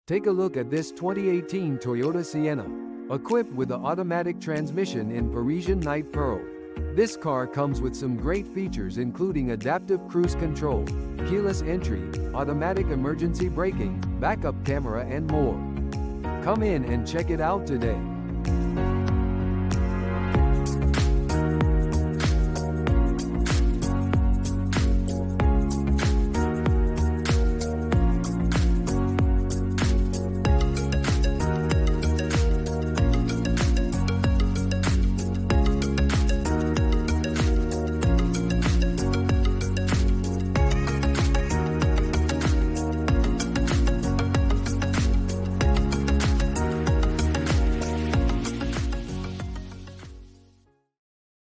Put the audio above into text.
Take a look at this 2018 Toyota Sienna. Equipped with an automatic transmission in Parisian Night Pearl. This car comes with some great features including adaptive cruise control, keyless entry, automatic emergency braking, backup camera and more. Come in and check it out today.